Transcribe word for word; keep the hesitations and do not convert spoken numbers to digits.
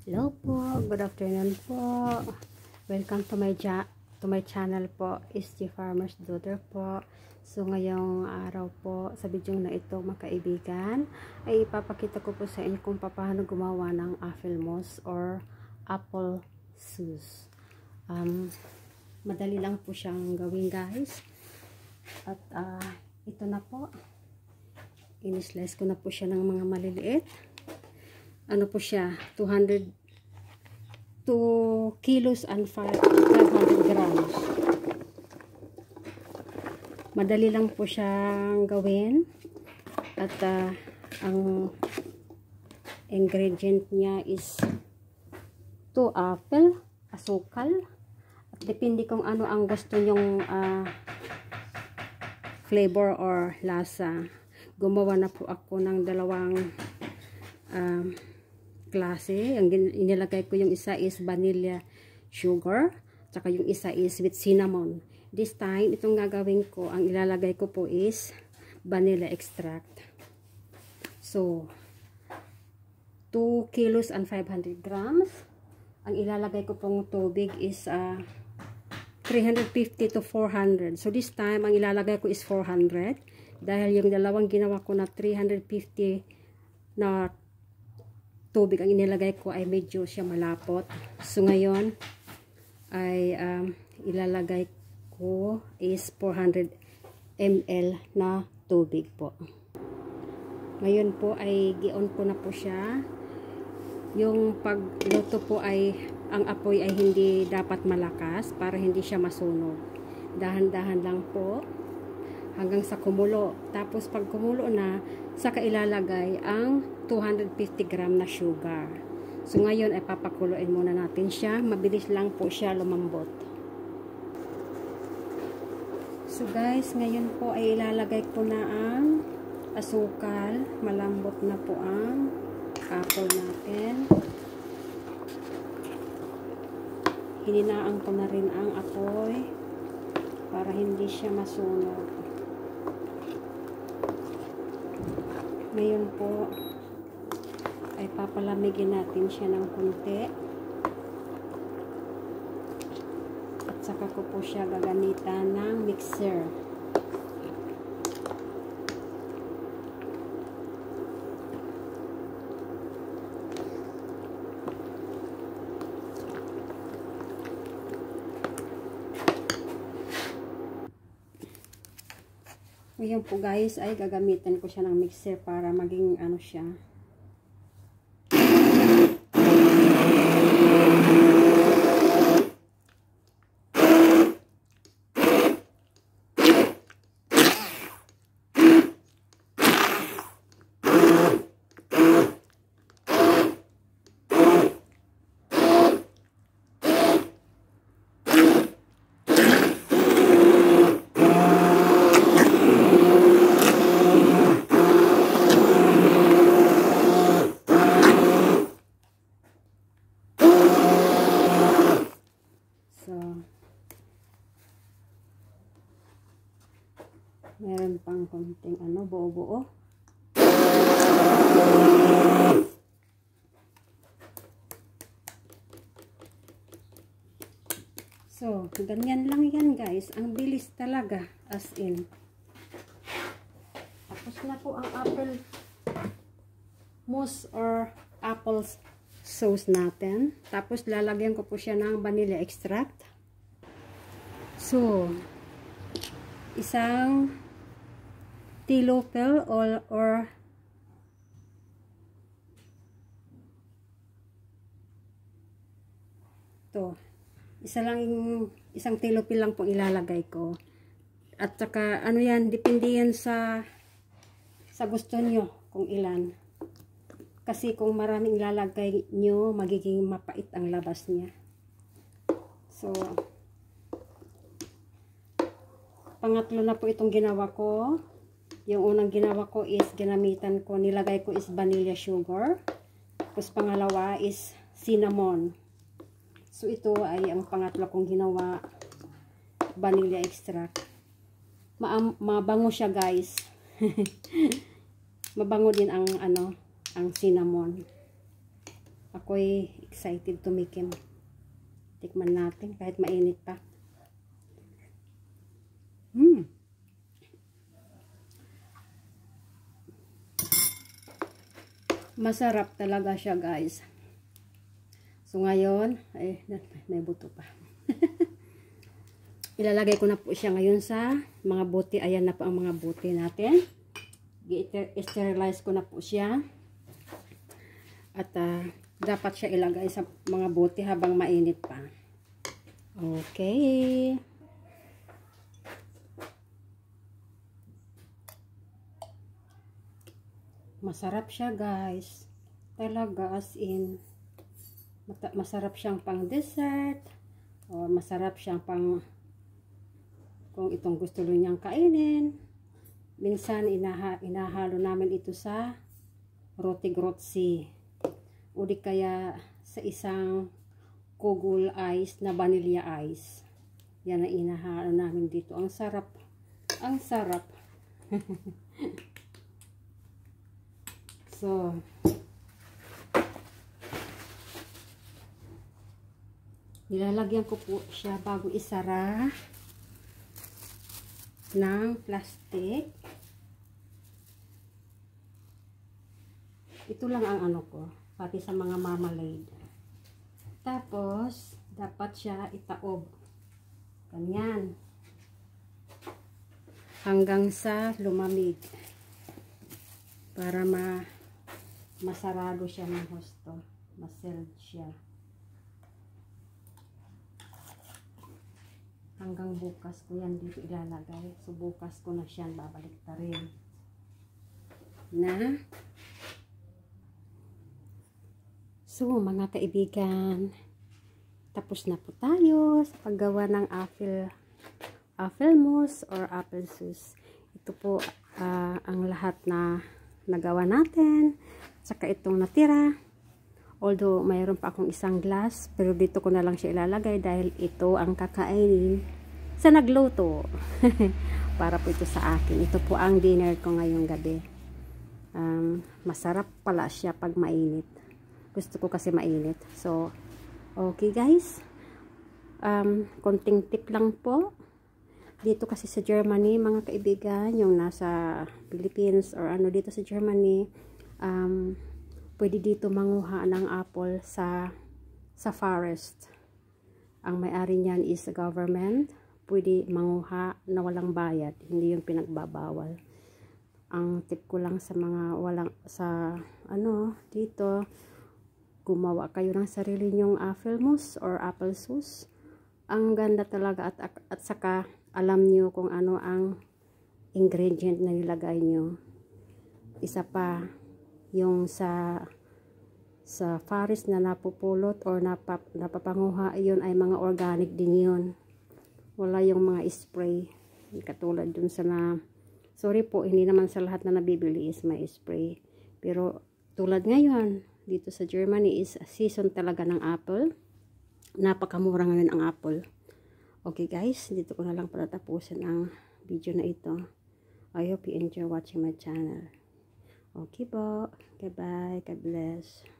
Hello po, good afternoon po. Welcome to my to my channel po, is the Farmer's Daughter po. So ngayong araw po, sa video na ito mga kaibigan, ay ipapakita ko po sa inyo kung paano gumawa ng apple mousse or apple sauce. Um, madali lang po siyang gawin guys. At uh, ito na po, in-slice ko na po siya ng mga maliliit. Ano po siya, two hundred two kilos and five hundred grams. Madali lang po siyang gawin. At uh, ang ingredient niya is two apple, asukal. At depende kung ano ang gusto nyong uh, flavor or lasa. Gumawa na po ako ng dalawang um, klase. Ang inilagay ko, yung isa is vanilla sugar, tsaka yung isa is with cinnamon. This time, itong gagawin ko, ang ilalagay ko po is vanilla extract. So, two kilos and five hundred grams. Ang ilalagay ko pong tubig is uh, three hundred fifty to four hundred. So, this time, ang ilalagay ko is four hundred. Dahil yung dalawang ginawa ko na three hundred fifty na tubig ang inilagay ko ay medyo siya malapot. So ngayon ay um, ilalagay ko is four hundred milliliters na tubig po. Ngayon po ay gi-on ko na po siya. Yung pagluto po ay ang apoy ay hindi dapat malakas para hindi siya masunog. Dahan-dahan lang po hanggang sa kumulo. Tapos pag kumulo na, saka ilalagay ang two hundred fifty gram na sugar. So ngayon ay papakuluin muna natin siya. Mabilis lang po siya lumambot. So guys, ngayon po ay ilalagay ko na ang asukal. Malambot na po ang apple natin. Hininaan ko na rin ang apoy para hindi siya masunog. Ngayon po ay papalamigin natin siya ng konti. At saka ko po siya gagamitan ng mixer. Ngayon po guys ay gagamitan ko siya ng mixer para maging ano siya. Meron pang konting ano, buo-buo. So, ganyan lang yan guys. Ang bilis talaga, as in. Tapos na po ang apple mousse or apple sauce natin. Tapos lalagyan ko po siya ng vanilla extract. So, isang tilopel or, or to isa lang yung isang tilopel lang pong ilalagay ko. At saka ano yan, depende yan sa sa gusto nyo kung ilan, kasi kung maraming ilalagay nyo magiging mapait ang labas niya. So pangatlo na po itong ginawa ko. Yung unang ginawa ko is ginamitan ko, nilagay ko is vanilla sugar. Tapos pangalawa is cinnamon. So ito ay ang pangatlo kong ginawa, vanilla extract. Ma mabango siya guys. Mabango din ang ano, ang cinnamon. ako'y excited tumikim. Tikman natin kahit mainit pa. Hmm. Masarap talaga siya, guys. So ngayon, ay may buto pa. Ilalagay ko na po siya ngayon sa mga bote. Ayan na po ang mga bote natin. I-sterilize ko na po siya. At uh, dapat siya ilagay sa mga bote habang mainit pa. Okay. Masarap siya, guys. Talaga, as in. Masarap siyang pang dessert. O masarap siyang pang kung itong gusto niyang kainin. Minsan inaha, inahalo namin ito sa roti grotsi o di kaya sa isang kugul ice na vanilla ice. Yan ang inahalo namin dito. Ang sarap. Ang sarap. So, nilalagyan ko po siya bago isara ng plastic. Ito lang ang ano ko, pati sa mga marmalade. Tapos, dapat siya itaob. Ganyan. Hanggang sa lumamig. Para ma masarado siya ng husto. Maserve siya. Hanggang bukas ko yan dito ilalagay. So, bukas ko na siya babalik ta rin. Na. So, mga kaibigan, tapos na po tayo sa paggawa ng apple, apple mousse or apple sauce. Ito po uh, ang lahat na nagawa natin. Saka itong natira. Although, mayroon pa akong isang glass. Pero dito ko na lang siya ilalagay dahil ito ang kakainin sa nagluto. Para po ito sa akin. Ito po ang dinner ko ngayong gabi. Um, masarap pala siya pag mainit. Gusto ko kasi mainit. So, okay guys. Um, konting tip lang po. Dito kasi sa Germany, mga kaibigan, yung nasa Philippines or ano dito sa Germany, um, pwede dito manguha ng apple sa sa forest. Ang may-ari niyan is the government. Pwede manguha na walang bayad, hindi yung pinagbabawal. Ang tip ko lang sa mga walang sa ano dito, gumawa kayo ng sarili nyong apple mousse or apple sauce. Ang ganda talaga at at saka alam niyo kung ano ang ingredient na nilagay niyo. Isa pa yung sa sa forest na napupulot or napap, napapanguha, yun ay mga organic din yun. Wala yung mga spray katulad dun sa na sorry po, hindi naman sa lahat na nabibili is may spray, pero tulad ngayon dito sa Germany is season talaga ng apple. Napakamura ngayon ang apple. Okay guys, dito ko na lang pala tapusin ang video na ito. I hope you enjoy watching my channel. Okay po. Goodbye. God bless.